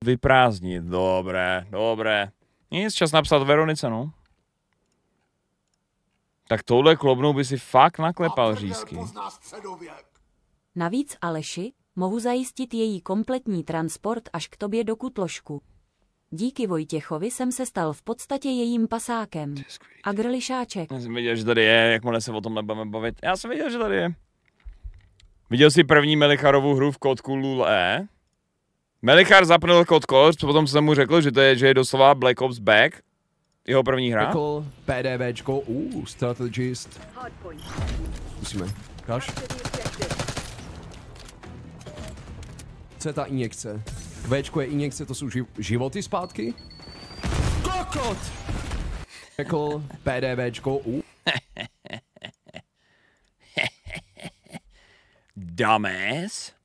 vyprázdnit. Dobré, dobré. Nic, čas napsat Veronice, no. Tak touhle klobnou by si fakt naklepal řízky. Navíc Aleši, mohu zajistit její kompletní transport až k tobě do Kutlošku. Díky Vojtěchovi jsem se stal v podstatě jejím pasákem. A grlišáček. Já jsem viděl, že tady je, jakmile se o tom nebudeme bavit. Já jsem viděl, že tady je. Viděl jsi první Melicharovu hru v kódku LUL-E? Melichar zapnul kód, potom jsem mu řekl, že je doslova Black Ops Back. Jeho první hra. PDVčko, strategist. Musíme. Kaž. Co je ta injekce? Včko je injekce, to jsou životy zpátky? Kokot! Řekl PDVčko, Dumbass.